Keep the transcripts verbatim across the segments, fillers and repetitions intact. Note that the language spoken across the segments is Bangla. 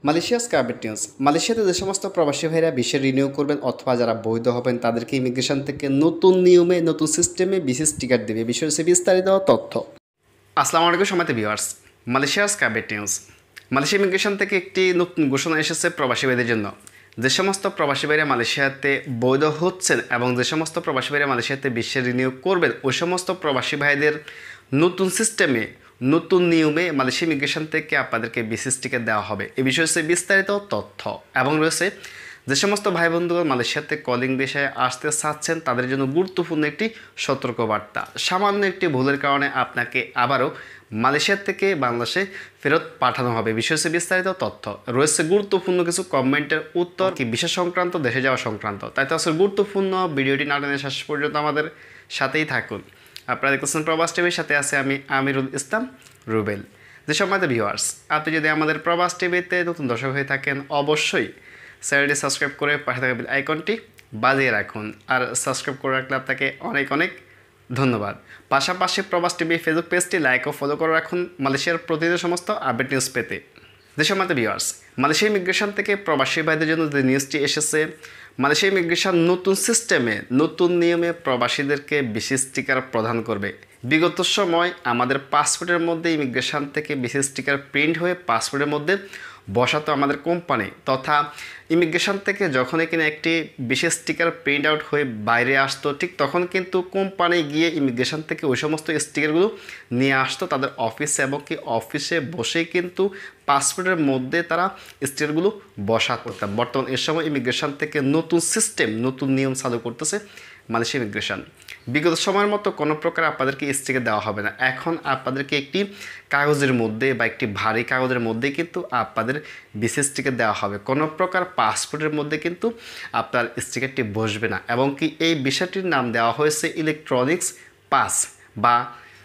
মালয়েশিয়া স্কারবেট নিউজ। মালয়েশিয়াতে যে সমস্ত প্রবাসী ভাইরা বিশ্বে রিনিউ করবেন অথবা যারা বৈধ হবেন তাদেরকে ইমিগ্রেশন থেকে নতুন নিয়মে নতুন সিস্টেমে বিশেষ টিকার দেবে, বিষয় হচ্ছে বিস্তারিত তথ্য। আসসালামু আলাইকুম সময়তে ভিউয়ার্স, মালয়েশিয়া স্কারবেট নিউজ। মালয়েশিয়া ইমিগ্রেশন থেকে একটি নতুন ঘোষণা এসেছে প্রবাসী ভাইদের জন্য। যে সমস্ত প্রবাসী ভাইরা মালয়েশিয়াতে বৈধ হচ্ছেন এবং যে সমস্ত প্রবাসী ভাইরা মালয়েশিয়াতে বিশ্বে রিনিউ করবেন ওই সমস্ত প্রবাসী ভাইদের নতুন সিস্টেমে নতুন নিয়মে মালয়েশিয়া ইমিগ্রেশন থেকে আপনাদেরকে বিশেষ টিকিট দেওয়া হবে। এই বিষয়ে হচ্ছে বিস্তারিত তথ্য এবং রয়েছে যে সমস্ত ভাই বন্ধুগণ মালয়েশিয়াতে কলিং বিষয়ে আসতে চাচ্ছেন তাদের জন্য গুরুত্বপূর্ণ একটি সতর্কবার্তা। সামান্য একটি ভুলের কারণে আপনাকে আবারও মালয়েশিয়া থেকে বাংলাদেশে ফেরত পাঠানো হবে। বিষয় হচ্ছে বিস্তারিত তথ্য রয়েছে গুরুত্বপূর্ণ কিছু কমেন্টের উত্তর কি বিষয় সংক্রান্ত, দেশে যাওয়া সংক্রান্ত। তাই তো আসলে গুরুত্বপূর্ণ ভিডিওটি না টেনে শেষ পর্যন্ত আমাদের সাথেই থাকুন। আপনারা দেখতেছেন প্রবাস টিভির সাথে আছে আমি আমিরুল ইসলাম রুবেল। যে সময় ভিউয়ার্স, আপনি যদি আমাদের প্রবাস টিভিতে নতুন দর্শক হয়ে থাকেন অবশ্যই চ্যানেলটি সাবস্ক্রাইব করে পাশে থাকা বেল আইকনটি বাজিয়ে রাখুন। আর সাবস্ক্রাইব করে রাখলে আপনাকে অনেক অনেক ধন্যবাদ। পাশাপাশি প্রবাস টিভি ফেসবুক পেজটি লাইক ও ফলো করে রাখুন মালয়েশিয়ার প্রতিদিন সমস্ত আপডেট নিউজ পেতে। যে সময় ভিউয়ার্স, মালয়েশিয়া ইমিগ্রেশন থেকে প্রবাসী ভাইদের জন্য যে নিউজটি এসেছে, মালয়েশিয়া ইমিগ্রেশন নতুন সিস্টেমে নতুন নিয়মে প্রবাসীদেরকে বিশেষ স্টিকার প্রদান করবে। বিগত সময় আমাদের পাসপোর্টের মধ্যে ইমিগ্রেশন থেকে বিশেষ স্টিকার প্রিন্ট হয়ে পাসপোর্টের মধ্যে বসাতো আমাদের কোম্পানি, তথা ইমিগ্রেশন থেকে যখনই কিনা একটি বিশেষ স্টিকার প্রিন্ট আউট হয়ে বাইরে আসতো ঠিক তখন কিন্তু কোম্পানি গিয়ে ইমিগ্রেশন থেকে ওই সমস্ত স্টিকারগুলো নিয়ে আসতো তাদের অফিসে এবং কি অফিসে বসেই কিন্তু পাসপোর্টের মধ্যে তারা স্টিকারগুলো বসাতো। বর্তমান এর সময় ইমিগ্রেশন থেকে নতুন সিস্টেম নতুন নিয়ম চালু করতেছে মালয়েশিয়া ইমিগ্রেশন। বিগত সময়ের মতো কোনো প্রকার আপনাদেরকে স্টিকার দেওয়া হবে না। এখন আপনাদেরকে একটি কাগজের মধ্যে বা একটি ভারী কাগজের মধ্যে কিন্তু আপনাদের বিশেষ স্টিকার দেওয়া হবে। কোনো প্রকার পাসপোর্টের মধ্যে কিন্তু আপনার স্টিকারটি বসবে না এবং কি এই বিষয়টির নাম দেওয়া হয়েছে ইলেকট্রনিক্স পাস বা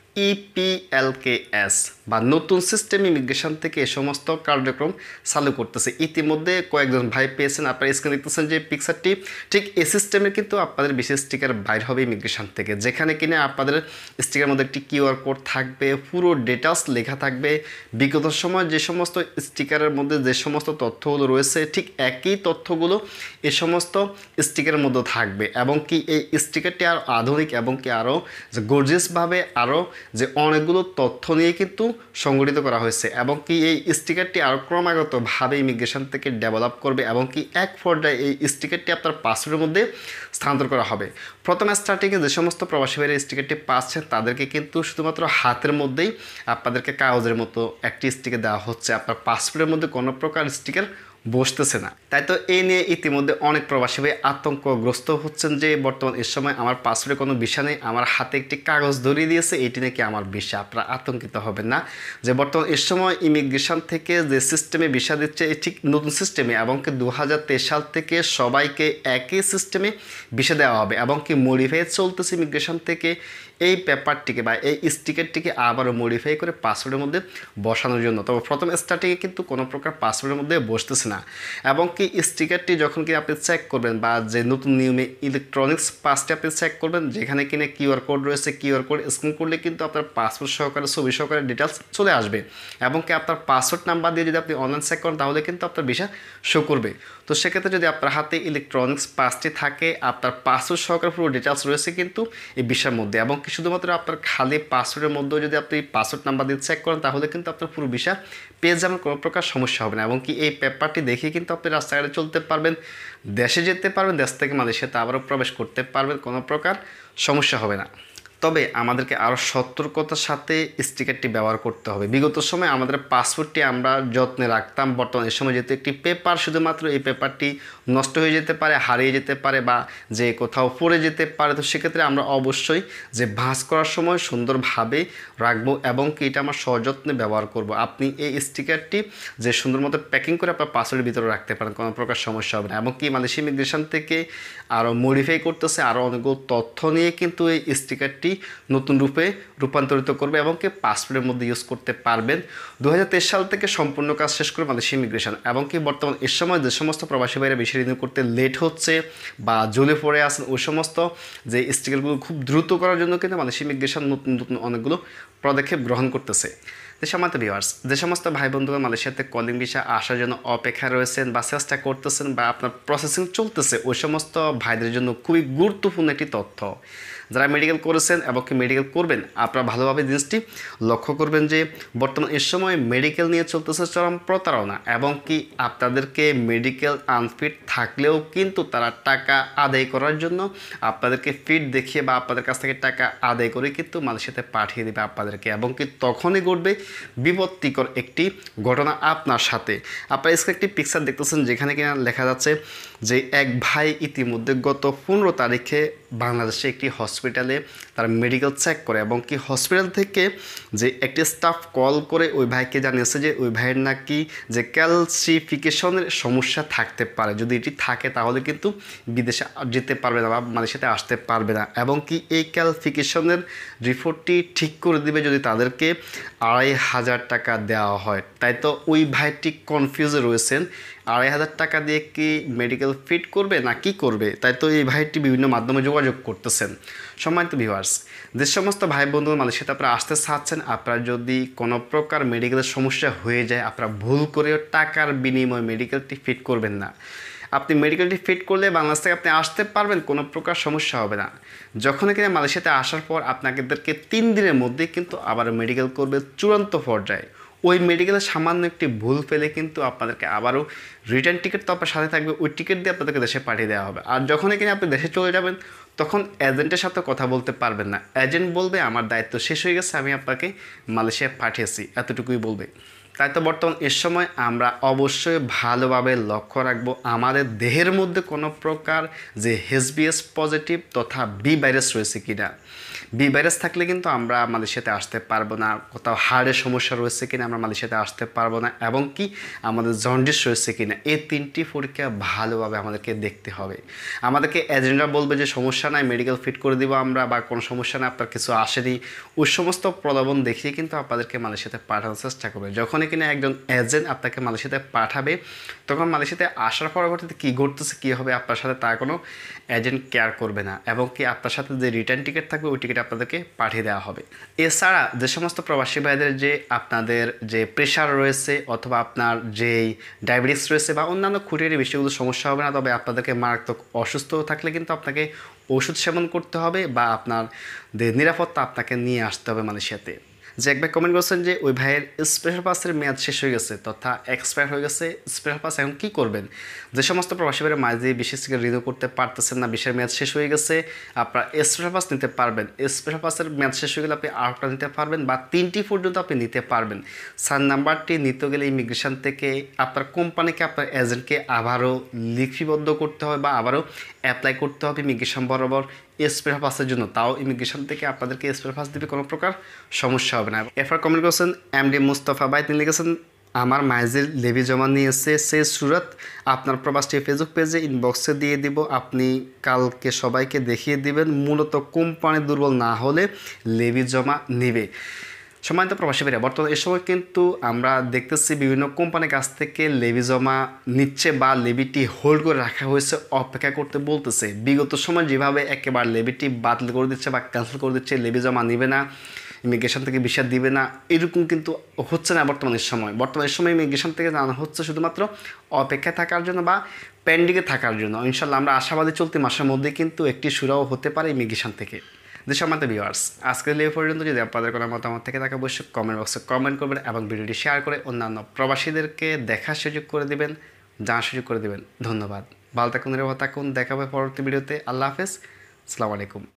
ইপিএলকেএস বা নতুন সিস্টেম ইমিগ্রেশন থেকে এ সমস্ত কার্যক্রম চালু করতেছে। ইতিমধ্যে কয়েকজন ভাই পেয়েছেন, আপনারা স্ক্রিনে দেখতেছেন যে পিকচারটি, ঠিক এই সিস্টেমে কিন্তু আপনাদের বিশেষ স্টিকার বাইর হবে ইমিগ্রেশন থেকে, যেখানে কিনা আপনাদের স্টিকারের মধ্যে একটি কিউআর কোড থাকবে, পুরো ডিটেলস লেখা থাকবে। বিগত সময় যে সমস্ত স্টিকারের মধ্যে যে সমস্ত তথ্যগুলো রয়েছে ঠিক একই তথ্যগুলো এ সমস্ত স্টিকারের মধ্যে থাকবে এবং কি এই স্টিকারটি আরও আধুনিক এবং কি আরও গর্জিয়াসভাবে আরও যে অনেকগুলো তথ্য নিয়ে কিন্তু সংগঠিত করা হয়েছে এবং কি এই স্টিকারটি আরও ক্রমাগতভাবে ইমিগ্রেশন থেকে ডেভেলপ করবে এবং কি এক পর্যায়ে এই স্টিকারটি আপনার পাসপোর্টের মধ্যে স্থানান্তর করা হবে। প্রথম স্টার্টিংয়ে যে সমস্ত প্রবাসী ভাইরা স্টিকারটি পাচ্ছেন তাদেরকে কিন্তু শুধুমাত্র হাতের মধ্যেই আপনাদেরকে কাগজের মতো একটি স্টিকার দেওয়া হচ্ছে, আপনার পাসপোর্টের মধ্যে কোনো প্রকার স্টিকার বসতেছে না। তাই তো এই নিয়ে ইতিমধ্যে অনেক প্রবাসী ভাই আতঙ্কগ্রস্ত হচ্ছেন যে বর্তমান এর সময় আমার পাসপোর্টে কোনো ভিসা নেই, আমার হাতে একটি কাগজ ধরিয়ে দিয়েছে, এটি নাকি আমার ভিসা। আপনারা আতঙ্কিত হবেন না যে বর্তমান এর সময় ইমিগ্রেশন থেকে যে সিস্টেমে ভিসা দিচ্ছে এই ঠিক নতুন সিস্টেমে এবং কি দু হাজার তেইশ সাল থেকে সবাইকে একই সিস্টেমে ভিসা দেওয়া হবে এবং কি মডিফাই চলতেছে ইমিগ্রেশন থেকে এই পেপারটিকে বা এই স্টিকারটিকে আবারও মডিফাই করে পাসপোর্টের মধ্যে বসানোর জন্য। তবে প্রথম স্টার্টিংয়ে কিন্তু কোনো প্রকার পাসপোর্টের মধ্যে বসতেছে না এবং কি স্টিকারটি যখন কি আপনি চেক করবেন বা যে নতুন নিয়মে ইলেকট্রনিক্স পাসটি আপনি চেক করবেন, যেখানে কিনা কিউআর কোড রয়েছে, কিউআর কোড স্ক্যান করলে কিন্তু আপনার পাসপোর্ট সহকারে ছবি সহকারে ডিটেলস চলে আসবে এবং কি আপনার পাসপোর্ট নাম্বার দিয়ে যদি আপনি অনলাইন চেক করেন তাহলে কিন্তু আপনার ভিসা শো করবে। তো সেক্ষেত্রে যদি আপনার হাতে ইলেকট্রনিক্স পাসটি থাকে আপনার পাসপোর্ট সহকারে পুরো ডিটেলস রয়েছে কিন্তু এই ভিসার মধ্যে এবং কি শুধুমাত্র আপনার খালি পাসপোর্টের মধ্যেও যদি আপনি পাসপোর্ট নাম্বার দিয়ে চেক করেন তাহলে কিন্তু আপনার পুরো ভিসা পেয়ে যাবেন, কোনো প্রকার সমস্যা হবে না এবং কি এই পেপারটি দেখে কিন্তু আপনি রাস্তাঘাটে চলতে পারবেন, দেশে যেতে পারবেন, দেশ থেকে মালয়েশিয়াতে আবারও প্রবেশ করতে পারবেন, কোনো প্রকার সমস্যা হবে না। তবে আমাদেরকে আরও সতর্কতার সাথে স্টিকারটি ব্যবহার করতে হবে। বিগত সময় আমাদের পাসপোর্টটি আমরা যত্নে রাখতাম, বর্তমানে এই সময় যেহেতু একটি পেপার, শুধুমাত্র এই পেপারটি নষ্ট হয়ে যেতে পারে, হারিয়ে যেতে পারে বা যে কোথাও পড়ে যেতে পারে, তো সেক্ষেত্রে আমরা অবশ্যই যে ভাঁজ করার সময় সুন্দরভাবে রাখবো এবং কি এটা আমরা সযত্নে ব্যবহার করব। আপনি এই স্টিকারটি যে সুন্দর মতো প্যাকিং করে আপনার পাসপোর্টের ভিতরে রাখতে পারেন, কোনো প্রকার সমস্যা হবে না এবং কি মালয়েশিয়া ইমিগ্রেশন থেকে আরও মডিফাই করতেছে, আরও অনেকগুলো তথ্য নিয়ে কিন্তু এই স্টিকারটি নতুন রূপে রূপান্তরিত করবে এবং কি পাসপোর্টের মধ্যে ইউজ করতে পারবেন। দু হাজার তেইশ সাল থেকে সম্পূর্ণ কাজ শেষ করে মালয়েশিয়া ইমিগ্রেশন এবং কি বর্তমান এর সময় যে সমস্ত প্রবাসী ভাইরা বেশি রিনিউ করতে লেট হচ্ছে বা ঝুলে পড়ে আছেন ওই সমস্ত যে স্টিকারগুলো খুব দ্রুত করার জন্য কিন্তু মালয়েশিয়া ইমিগ্রেশন নতুন নতুন অনেকগুলো পদক্ষেপ গ্রহণ করতেছে। যে সমস্ত ভিউয়ার্স, যে সমস্ত ভাই বন্ধুরা মালয়েশিয়াতে কলিং ভিসা আসার জন্য অপেক্ষায় রয়েছেন বা চেষ্টা করতেছেন বা আপনার প্রসেসিং চলতেছে, ওই সমস্ত ভাইদের জন্য খুবই গুরুত্বপূর্ণ একটি তথ্য। যারা মেডিকেল করেছেন এবং কি মেডিকেল করবেন, আপনারা ভালোভাবে জিনিসটি লক্ষ্য করবেন যে বর্তমান এ সময় মেডিকেল নিয়ে চলতেছে চরম প্রতারণা, এবং কি আপনাদেরকে মেডিকেল আনফিট থাকলেও কিন্তু তারা টাকা আদায় করার জন্য আপনাদেরকে ফিট দেখিয়ে বা আপনাদের কাছ থেকে টাকা আদায় করে কিন্তু মালয়েশিয়াতে পাঠিয়ে দেবে আপনাদেরকে, এবং কি তখনই ঘটবে বিপত্তিকর একটি ঘটনা আপনার সাথে। আপনারা স্ক্রিনে একটি পিকচার দেখতেছেন যেখানে কিনা লেখা যাচ্ছে যে এক ভাই ইতিমধ্যে গত পনেরো তারিখে বাংলাদেশে একটি হসপিটালে তার মেডিকেল চেক করে, এবং কি হসপিটাল থেকে যে একটি স্টাফ কল করে ওই ভাইকে জানিয়েছে যে ওই ভাইয়ের নাকি যে ক্যালসিফিকেশনের সমস্যা থাকতে পারে, যদি এটি থাকে তাহলে কিন্তু বিদেশে যেতে পারবে না বা মালয়েশিয়াতে আসতে পারবে না, এবং কি এই ক্যালসিফিকেশনের রিপোর্টটি ঠিক করে দিবে যদি তাদেরকে আড়াই হাজার টাকা দেওয়া হয়। তাই তো ওই ভাইটি কনফিউজে রয়েছেন, আড়াই হাজার টাকা দিয়ে কি মেডিকেল ফিট করবে না কি করবে। তাই তো এই ভাইটি বিভিন্ন মাধ্যমে যোগাযোগ করতেছেন। সম্মানিত ভিউয়ার্স, যে সমস্ত ভাই বন্ধু মালয়েশিয়াতে আপনারা আসতে চাচ্ছেন, আপনারা যদি কোনো প্রকার মেডিকেলের সমস্যা হয়ে যায়, আপনারা ভুল করেও টাকার বিনিময়ে মেডিকেলটি ফিট করবেন না। আপনি মেডিকেলটি ফিট করলে বাংলাদেশ থেকে আপনি আসতে পারবেন, কোনো প্রকার সমস্যা হবে না। যখন কিনা মালয়েশিয়াতে আসার পর আপনাদেরকে তিন দিনের মধ্যে কিন্তু আবার মেডিকেল করবে চূড়ান্ত পর্যায়ে। ওই মেডিকেলের সামান্য একটি ভুল ফেলে কিন্তু আপনাদেরকে আবারও রিটার্ন টিকিট তো আপনার সাথে থাকবে, ওই টিকিট দিয়ে আপনাদেরকে দেশে পাঠিয়ে দেওয়া হবে। আর যখনই কিনা আপনি দেশে চলে যাবেন, তখন এজেন্টের সাথে কথা বলতে পারবেন না। এজেন্ট বলবে আমার দায়িত্ব শেষ হয়ে গেছে, আমি আপনাকে মালয়েশিয়া পাঠিয়েছি, এতটুকুই বলবে। তাই তো বর্তমান এর সময় আমরা অবশ্যই ভালোভাবে লক্ষ্য রাখবো আমাদের দেহের মধ্যে কোনো প্রকার যে এইচবিএস পজিটিভ তথা বি ভাইরাস রয়েছে কিনা। বি ভাইরাস থাকলে কিন্তু আমরা মালয়েশিয়াতে আসতে পারবো না। কোথাও হার্টের সমস্যা রয়েছে কিনা আমরা মালয়েশিয়াতে আসতে পারবো না, এবং কি আমাদের জন্ডিস রয়েছে কিনা, এই তিনটি পরীক্ষা ভালোভাবে আমাদেরকে দেখতে হবে। আমাদেরকে এজেন্টরা বলবে যে সমস্যা নাই, মেডিকেল ফিট করে দিব আমরা, বা কোনো সমস্যা নেই, আপনার কিছু আসেনি, ওই সমস্ত প্রলোভন দেখিয়ে কিন্তু আপনাদেরকে মালয়েশিয়াতে পাঠানোর চেষ্টা করবে। যখনই কিনা একজন এজেন্ট আপনাকে মালয়েশিয়াতে পাঠাবে, তখন মালয়েশিয়াতে আসার পরবর্তীতে কী ঘটতেছে কী হবে আপনার সাথে তা কোনো এজেন্ট কেয়ার করবে না, এবং কি আপনার সাথে যে রিটার্ন টিকিট থাকবে ওই টিকিট আপনাদেরকে পাঠিয়ে দেওয়া হবে। এছাড়া যে সমস্ত প্রবাসী ভাইদের যে আপনাদের যে প্রেশার রয়েছে অথবা আপনার যেই ডায়াবেটিস রয়েছে বা অন্যান্য খুঁটিয়ারি বিষয়গুলো সমস্যা হবে না, তবে আপনাদেরকে মারাত্মক অসুস্থ থাকলে কিন্তু আপনাকে ওষুধ সেবন করতে হবে বা আপনার নিরাপত্তা আপনাকে নিয়ে আসতে হবে মালয়েশিয়াতে। যে এক ভাই কমেন্ট করছেন যে ওই ভাইয়ের স্পেশাল পাসের মেয়াদ শেষ হয়ে গেছে তথা এক্সপায়ার হয়ে গেছে, স্পেশাল পাস এখন কী করবেন। যে সমস্ত প্রবাসী ভাইয়ের মাঝে বিশেষ থেকে রিনিউ করতে পারতেছেন না, বিশের মেয়াদ শেষ হয়ে গেছে, আপনার স্পেশাল পাস নিতে পারবেন। স্পেশাল পাসের মেয়াদ শেষ হয়ে গেলে আপনি আরেকটা নিতে পারবেন বা তিনটি পর্যন্ত আপনি নিতে পারবেন। সার নাম্বারটি নিতে গেলে ইমিগ্রেশন থেকে আপনার কোম্পানিকে আপনার এজেন্টকে আবারও লিপিবদ্ধ করতে হবে বা আবারও অ্যাপ্লাই করতে হবে ইমিগ্রেশন বরাবর স্পেশাল পাসের জন্য। তাও ইমিগ্রেশন থেকে আপনাদেরকে স্পেশাল পাস দিবে, কোনো প্রকার সমস্যা হবে না। এরপর কমেন্ট করছেন এমডি মুস্তফা ভাই, তিনি লিখেছেন আমার মাইজের লেবি জমা নিয়েছে সে সুরত আপনার প্রবাসী ফেসবুক পেজে ইনবক্সে দিয়ে দিব, আপনি কালকে সবাইকে দেখিয়ে দিবেন। মূলত কোম্পানি দুর্বল না হলে লেবি জমা নেবে। সম্মানিত প্রবাসী ভাইরা, বর্তমানে এই সময় কিন্তু আমরা দেখতেছি বিভিন্ন কোম্পানির কাছ থেকে লেবি জমা নিচ্ছে বা লেবিটি হোল্ড করে রাখা হয়েছে, অপেক্ষা করতে বলতেছে। বিগত সময় যেভাবে একেবারে লেবিটি বাতিল করে দিচ্ছে বা ক্যান্সেল করে দিচ্ছে, লেবি জমা নেবে না, ইমিগ্রেশন থেকে ভিসা দিবে না, এরকম কিন্তু হচ্ছে না বর্তমানের সময়। বর্তমানের সময় ইমিগ্রেশন থেকে জানা হচ্ছে শুধুমাত্র অপেক্ষায় থাকার জন্য বা পেন্ডিংয়ে থাকার জন্য। ইনশাল্লাহ আমরা আশাবাদী চলতি মাসের মধ্যে কিন্তু একটি সুরাও হতে পারে ইমিগ্রেশন থেকে। যে সম্মানিত ভিউয়ার্স, আজকের লেগে পর্যন্ত যদি আপনাদের কোনো মতামত থেকে থাকে অবশ্যই কমেন্ট বক্সে কমেন্ট করবেন এবং ভিডিওটি শেয়ার করে অন্যান্য প্রবাসীদেরকে দেখার সুযোগ করে দেবেন, জানার সুযোগ করে দেবেন। ধন্যবাদ। ভালো থাকুন, নিরাপদ থাকুন, দেখা হবে পরবর্তী ভিডিওতে। আল্লাহ হাফেজ, আসসালামু আলাইকুম।